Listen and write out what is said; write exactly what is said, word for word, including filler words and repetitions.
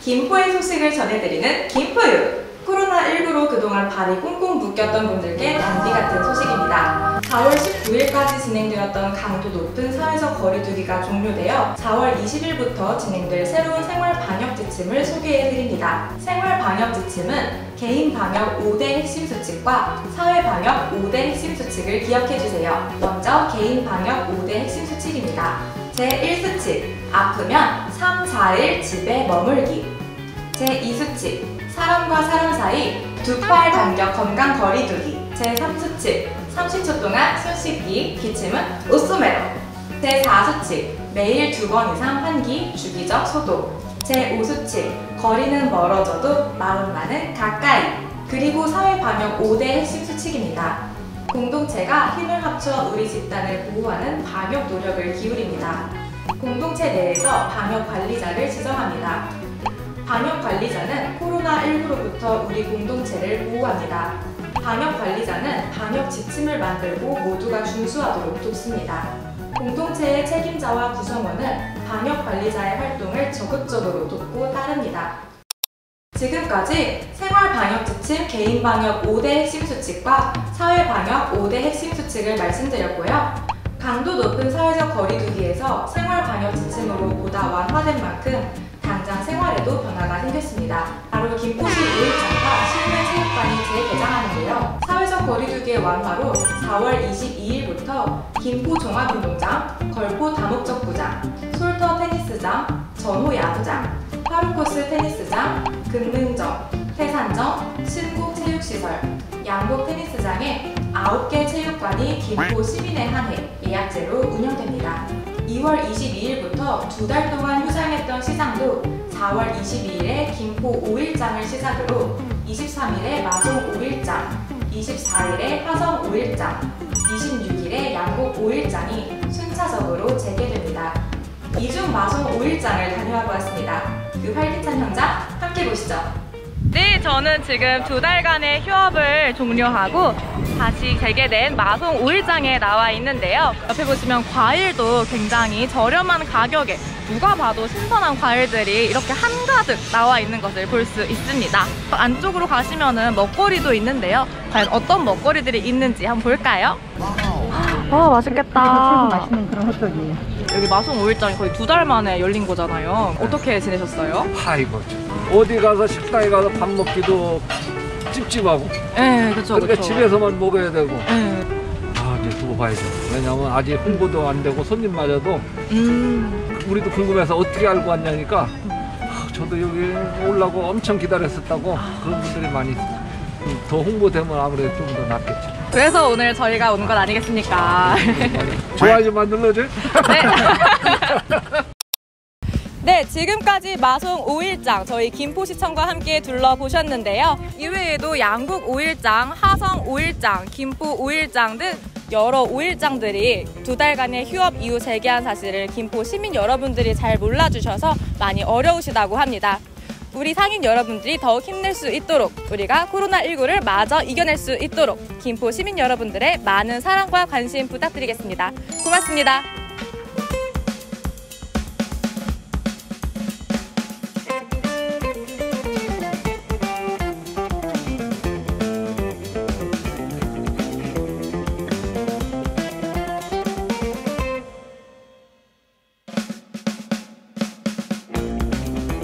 김포의 소식을 전해드리는 김포유! 코로나십구로 그동안 발이 꽁꽁 묶였던 분들께 단비 같은 소식입니다. 사월 십구일까지 진행되었던 강도 높은 사회적 거리두기가 종료되어 사월 이십일부터 진행될 새로운 생활 방역 지침을 소개해드립니다. 생활 방역 지침은 개인 방역 오 대 핵심 수칙과 사회 방역 오 대 핵심 수칙을 기억해주세요. 먼저 개인 방역 오 대 핵심 수칙입니다. 제일 수칙, 아프면 삼, 사일 집에 머물기. 제이 수칙, 사람과 사람 사이 두 팔 간격 건강 거리두기. 제삼 수칙, 삼십 초 동안 손 씻기, 기침은 오쏘메로. 제사 수칙, 매일 두 번 이상 환기, 주기적 소독. 제오 수칙, 거리는 멀어져도 마음만은 가까이. 그리고 사회 방역 오 대 핵심 수칙입니다. 공동체가 힘을 합쳐 우리 집단을 보호하는 방역 노력을 기울입니다. 공동체 내에서 방역 관리자를 지정합니다. 방역 관리자는 코로나십구로부터 우리 공동체를 보호합니다. 방역 관리자는 방역 지침을 만들고 모두가 준수하도록 돕습니다. 공동체의 책임자와 구성원은 방역 관리자의 활동을 적극적으로 돕고 따릅니다. 지금까지 생활 방역 지침 개인 방역 오 대 핵심 수칙과 사회 방역 오 대 핵심 수칙을 말씀드렸고요. 강도 높은 사회적 거리두기에서 생활 방역 지침으로 보다 완화된 만큼 당장 생활에도 변화가 생겼습니다. 바로 김포시 오일장과 실내 체육관이 재개장하는데요. 사회적 거리두기의 완화로 사월 이십이일부터 김포 종합운동장, 걸포 다목적구장, 솔터 테니스장, 전호 야구장, 파루코스 테니스장, 금능정, 태산정, 신곡 체육시설, 양곡 테니스장에 아홉 개 체육관이 김포 시민에 한해 예약제로 운영됩니다. 이월 이십이일부터 두 달 동안 휴장했던 시장도 사월 이십이일에 김포 오일장을 시작으로 이십삼일에 마송 오일장, 이십사일에 화성 오일장, 이십육일에 양곡 오일장이 순차적으로 재개됩니다. 이중 마송 오일장을 다녀와 보았습니다. 그 활기찬 현장 함께 보시죠. 네, 저는 지금 두 달간의 휴업을 종료하고 다시 재개된 마송 오일장에 나와 있는데요. 옆에 보시면 과일도 굉장히 저렴한 가격에 누가 봐도 신선한 과일들이 이렇게 한가득 나와 있는 것을 볼 수 있습니다. 안쪽으로 가시면은 먹거리도 있는데요. 과연 어떤 먹거리들이 있는지 한번 볼까요? 와, 맛있겠다. 최고 맛있는 그런 호떡이에요. 여기 마송 오일장이 거의 두 달 만에 열린 거잖아요. 어떻게 지내셨어요? 아이고, 어디 가서 식당에 가서 밥 먹기도 찝찝하고. 네, 그렇죠. 그러니까 그쵸. 집에서만 먹어야 되고. 네. 아, 이제 두고 봐야죠. 왜냐면 아직 홍보도 안 되고 손님마저도 음. 우리도 궁금해서 어떻게 알고 왔냐니까 아, 저도 여기 오려고 엄청 기다렸었다고 그런 분들이 많이 있어요. 더 홍보되면 아무래도 좀 더 낫겠죠. 그래서 오늘 저희가 온 건 아니겠습니까? 좋아요만 눌러줘. 네. 네, 지금까지 마송 오일장 저희 김포시청과 함께 둘러보셨는데요. 이외에도 양곡 오일장, 하성 오일장, 김포 오일장 등 여러 오일장들이 두 달간의 휴업 이후 재개한 사실을 김포 시민 여러분들이 잘 몰라주셔서 많이 어려우시다고 합니다. 우리 상인 여러분들이 더욱 힘낼 수 있도록 우리가 코로나십구를 마저 이겨낼 수 있도록 김포 시민 여러분들의 많은 사랑과 관심 부탁드리겠습니다. 고맙습니다.